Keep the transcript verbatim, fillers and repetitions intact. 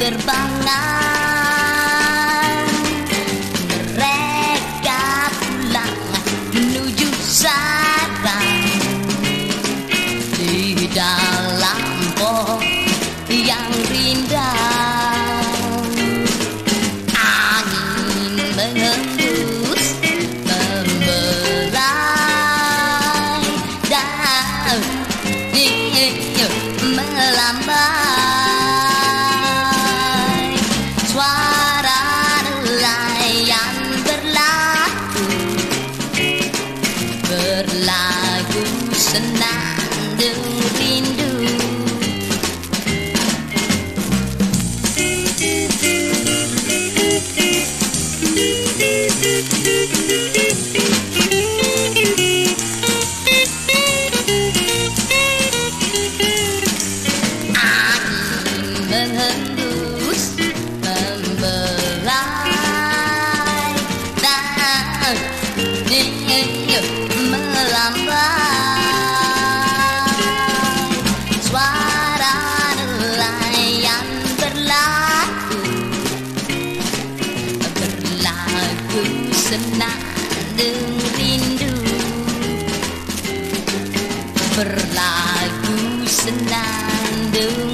berterbangan. Mereka pulang menuju sarang di dalam pohon yang rindang. Angin menghembus membelai dan melambai. Suara nelayan berlagu, berlagu senandung rindu. Menghembus membelai dan melambai. Suara nelayan berlagu, berlagu senandung rindu, berlagu senandung